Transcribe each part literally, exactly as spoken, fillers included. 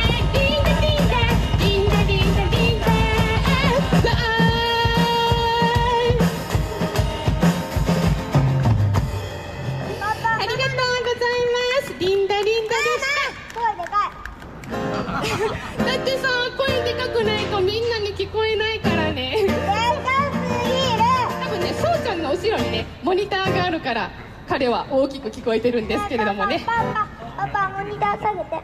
だってさ、声でかくないとみんなに聞こえないからね。多分ね、そうちゃんの後ろにねモニターがあるから彼は大きく聞こえてるんですけれどもね。 パパパパモニター下げて。 はい、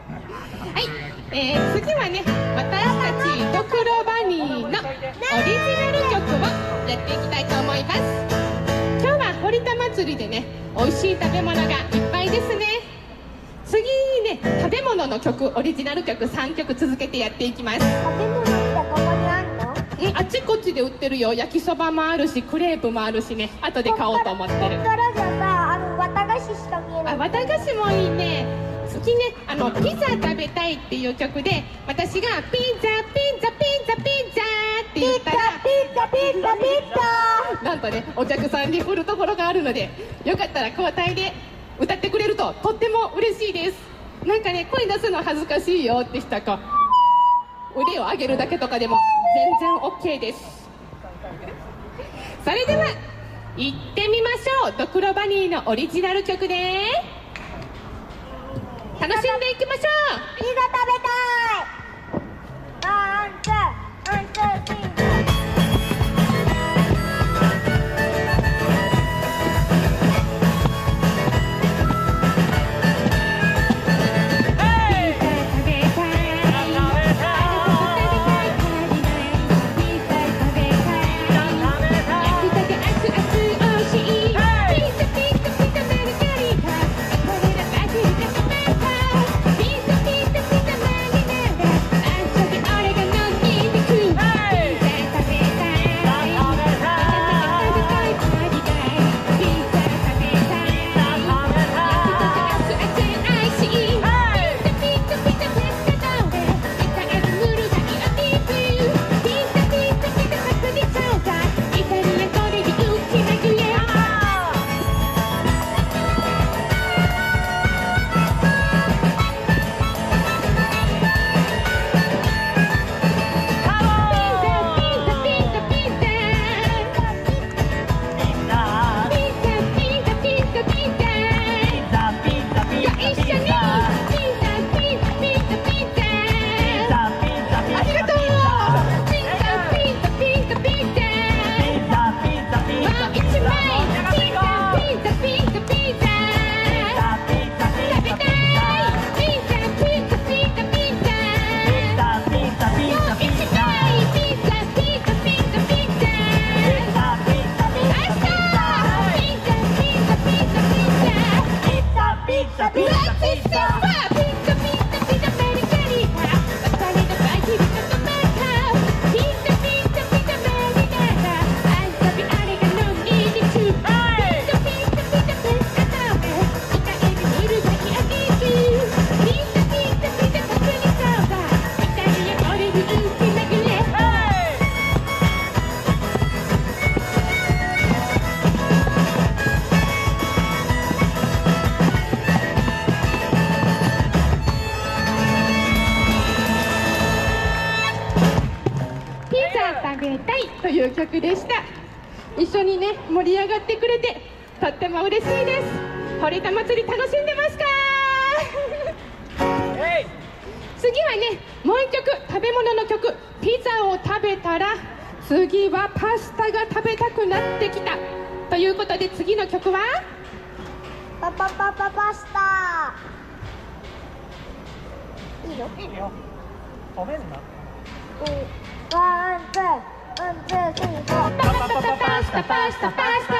えー、次はね、私たちドクロバニーのオリジナル曲をやっていきたいと思います。今日は堀田祭りでね、美味しい食べ物がいっぱいですね。次にね、食べ物の曲、オリジナル曲さんきょく続けてやっていきます。 食べ物ってここにあんの？ うん、あっちこっちで売ってるよ。焼きそばもあるし、クレープもあるしね。後で買おうと思ってる。 こっからじゃさ、あの綿菓子しか見えない。 あ、綿菓子もいいね。次ね、あのピザ食べたいっていう曲で、私がピザピザピザピザって言ったら、 ピザピザピザ。 なんとね、お客さんに振るところがあるので、よかったら交代で歌ってくれるととっても嬉しいです。なんかね、声出すの恥ずかしいよって人か、腕を上げるだけとかでも全然 オーケー です。それでは行ってみましょう。ドクロバニーのオリジナル曲で楽しんでいきましょう。 ピザ食べたい。ワンツーワンツースリー。 ピザ食べたいという曲でした。一緒にね盛り上がってくれてとっても嬉しいです。堀田祭り楽しんでますか？次はねもう一曲、食べ物の曲、ピザを食べたら次はパスタが食べたくなってきたということで、次の曲はパパパパパスタ。いいよ。 いいよ。止めんな。 ワンツーワンツースリーフォー。 パパパパパスタパスタパスタ。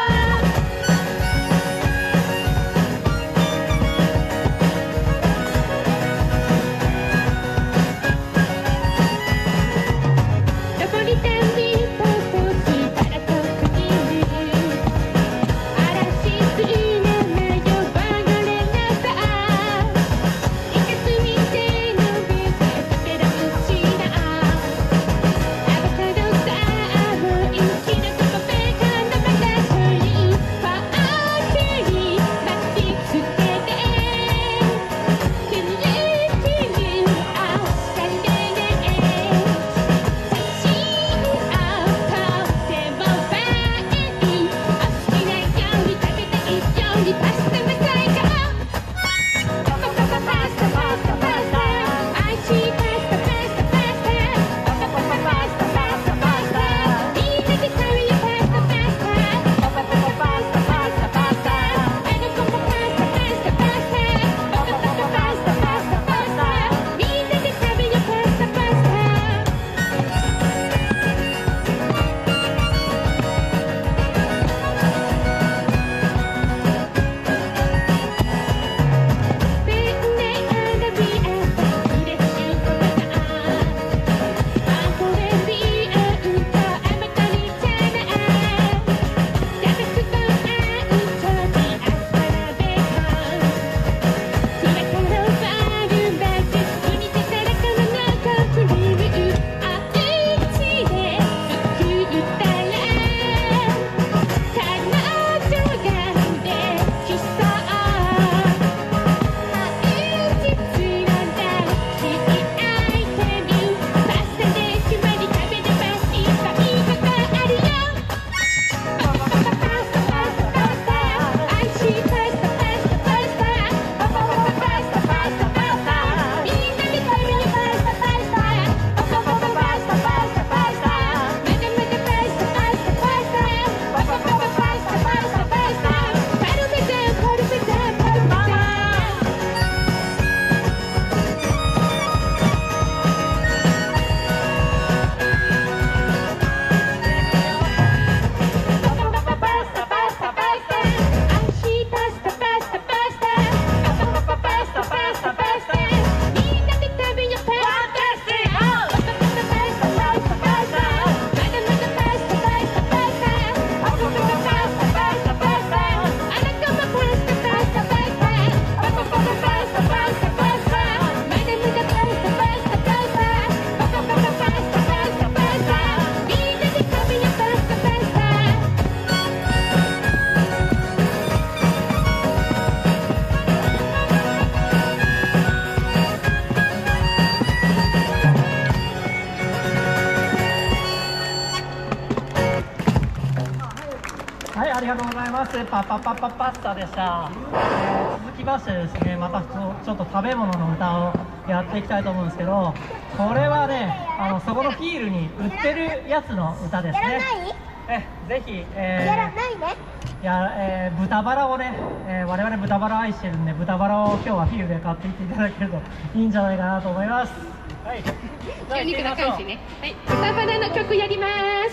はい、ありがとうございます。パパパパパスタでした。えー、続きましてですね、またちょっと食べ物の歌をやっていきたいと思うんですけど、これはね、あのそこのフィールに売ってるやつの歌ですね。 やらない？ え、ぜひ、えー、 やらないね。 いや、えー、豚バラをね、えー、我々豚バラ愛してるんで、豚バラを今日はフィールで買っていっていただけるといいんじゃないかなと思います。はい。 お肉の感じね。はい、豚バラの曲やります。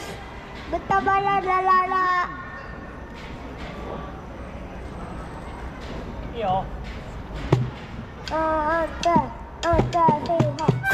豚バララララ。 いいよ。 ワンツーワンツースリーフォー。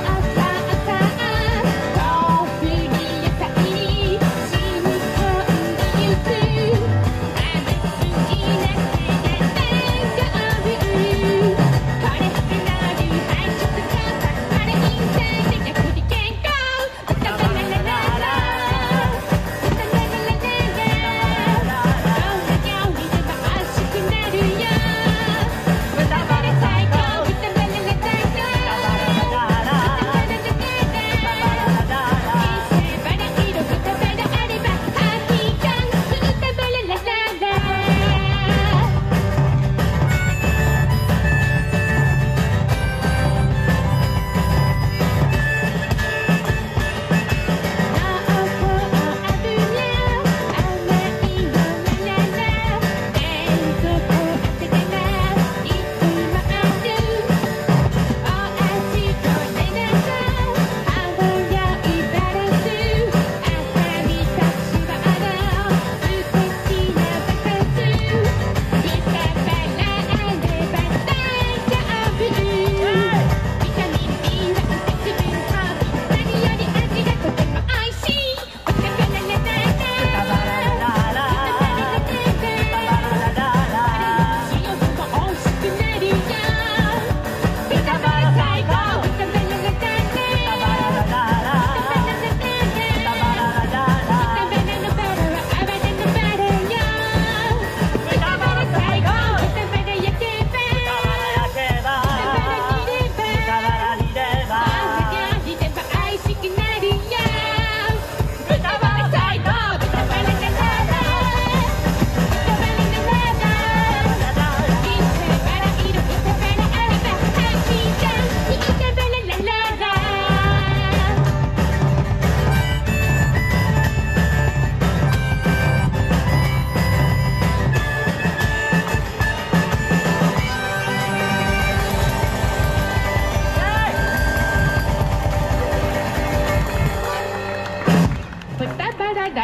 「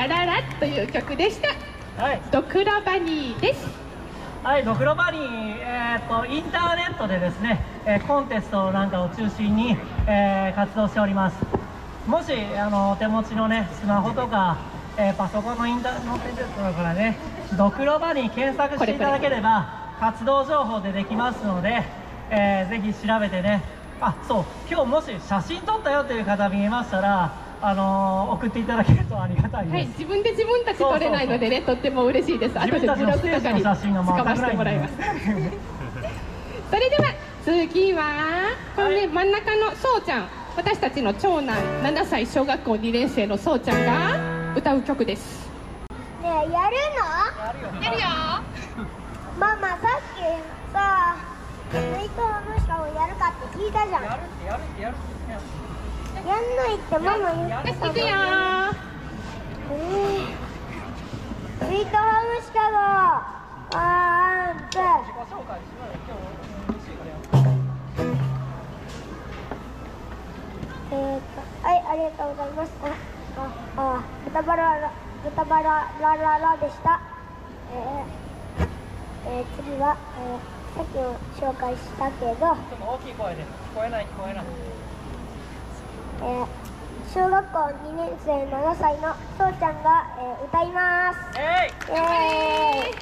ラララという曲でした。 はい、 ドクロバニーです。 はい、ドクロバニー、えー、とインターネットでですね、えーコンテストなんかを中心に、えー活動しております。もしあのお手持ちのねスマホとか、えーパソコンのインターネットからねドクロバニー検索していただければ活動情報でできますので、えーぜひ調べてね。あ、そう、今日もし写真撮ったよという方見えましたら、あのー送っていただけるとありがたいです。 はい、自分で自分たち撮れないのでね、とっても嬉しいです。 自分たちのステージの写真が使わせてもらいますそれでは次はこの、ね、真ん中のそうちゃん、私たちの長男ななさい小学校にねん生のそうちゃんが歌う曲です。 ねえ、やるの？ やるよ。 やるよ。 ママさっきさ、水筒の下をやるかって聞いたじゃん。 やるってやるってやるってやんないってママ言ってたよし、行くよー。 えー、水筒ハムシカゴあーんって自己紹介しようよ。今日 エムシー からやる。 えーっと、はい、ありがとうございます。あ、あ、あ、豚バララ、豚バララララでした。えー、えー、次は、えー、さっきも紹介したけど、 ちょっと大きい声で聞こえない聞こえない。 えー、小学校にねん生ななさいのそうちゃんが、えー、歌います。 えい。 イエーイ。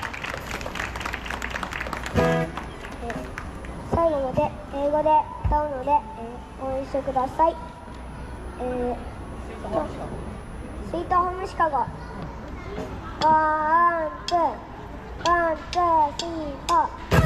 えー最後まで英語で歌うので、えー、応援してください。えー、スイートホームシカゴ。ワン、ツー、ワン、ツー、スリー、フォー。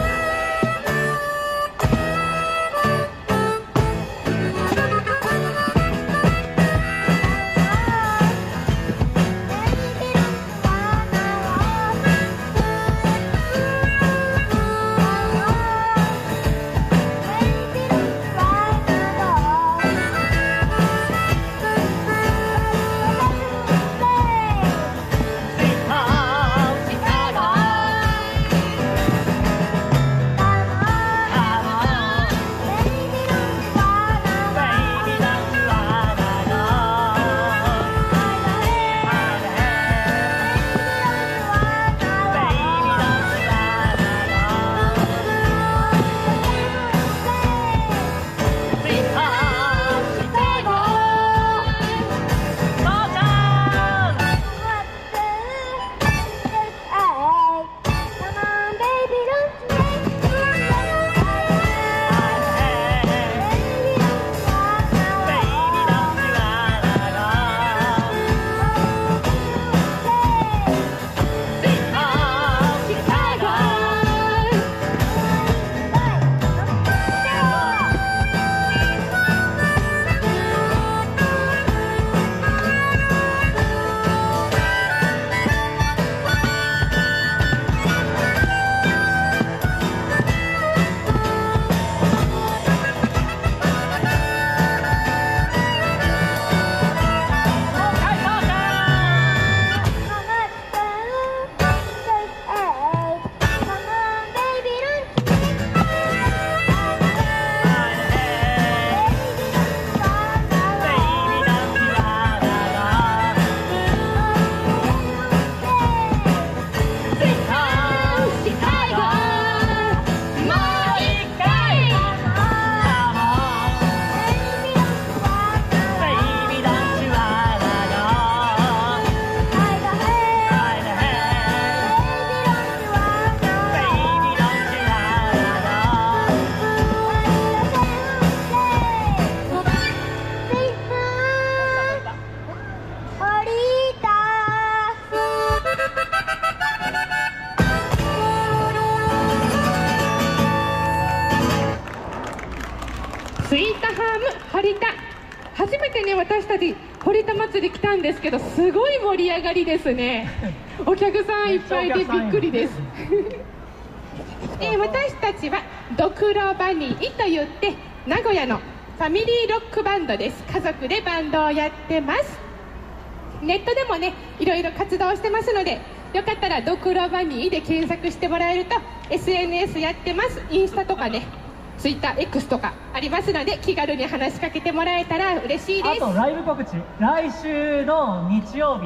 スイートハーム堀田、初めてね私たち堀田祭り来たんですけど、すごい盛り上がりですね。お客さんいっぱいでびっくりです。えー、私たちはドクロバニーと言って名古屋のファミリーロックバンドです。家族でバンドをやってます。ネットでもねいろいろ活動してますので、よかったらドクロバニーで検索してもらえると エスエヌエス やってます。インスタとかねツイッター X とかありますので、気軽に話しかけてもらえたら嬉しいです。 あとライブ告知、来週の日曜日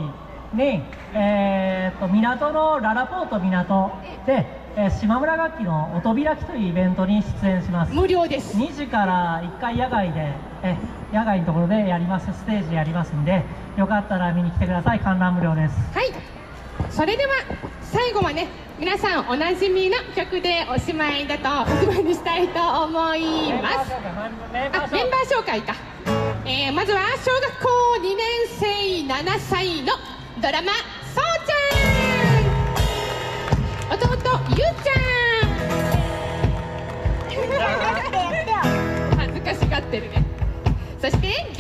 に、えー、と港のララポート港で、えー島村楽器の音開きというイベントに出演します。 無料です。 にじからいっかい野外でえ野外のところでやります。ステージやりますんで、よかったら見に来てください。観覧無料です。 はい、それでは最後はね、皆さんおなじみの曲でおしまいだとおしまいにしたいと思います。 メンバー紹介あ、メンバー紹介か。えー、まずは小学校にねん生ななさいのドラマそうちゃん、弟ゆうちゃん恥ずかしがってるね。そして